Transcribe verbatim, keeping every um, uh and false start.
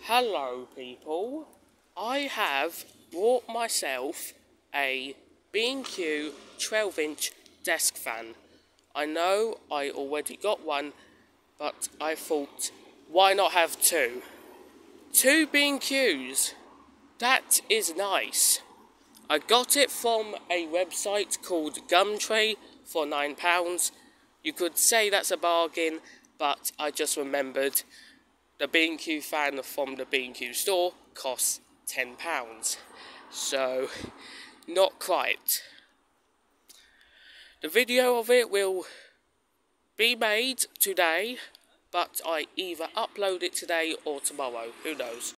Hello people, I have bought myself a B and Q twelve inch desk fan. I know I already got one, but I thought, why not have two? Two B and Qs, that is nice. I got it from a website called Gumtree for nine pounds. You could say that's a bargain, but I just remembered the B and Q fan from the B and Q store costs ten pounds. So, not quite. The video of it will be made today, but I either upload it today or tomorrow, who knows.